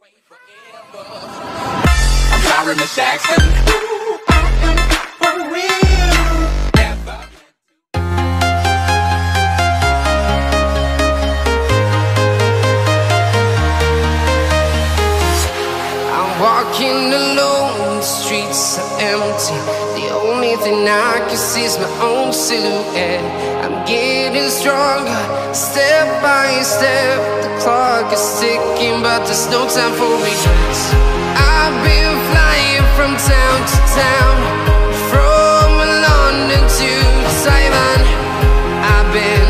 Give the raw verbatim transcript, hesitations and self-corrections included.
I'm sorry, Miss Jackson. Ooh, I am for real. Never. I'm walking alone, the streets are empty. The only thing I can see is my own silhouette. I'm getting stronger, step by step. The clock is ticking, but there's no time for regrets. I've been flying from town to town, from London to Taiwan. I've been